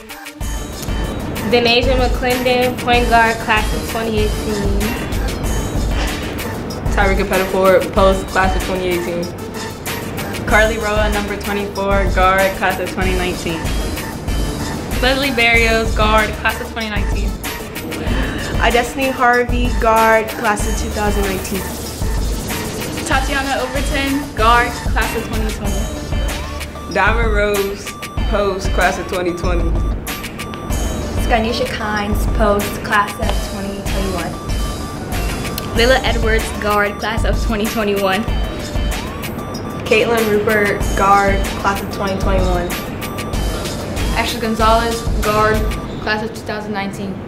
Denasia McClendon, point guard, class of 2018. Tyreek Pettiford, post, class of 2018. Carly Roa, number 24, guard, class of 2019. Leslie Barrios, guard, class of 2019. Destiny Harvey, guard, class of 2019. Tatiana Overton, guard, class of 2020. Diamond Rose, post, class of 2020. Skynisha Kynes, post, class of 2021. Lila Edwards, guard, class of 2021. Caitlin Rupert, guard, class of 2021. Ashley Gonzalez, guard, class of 2019.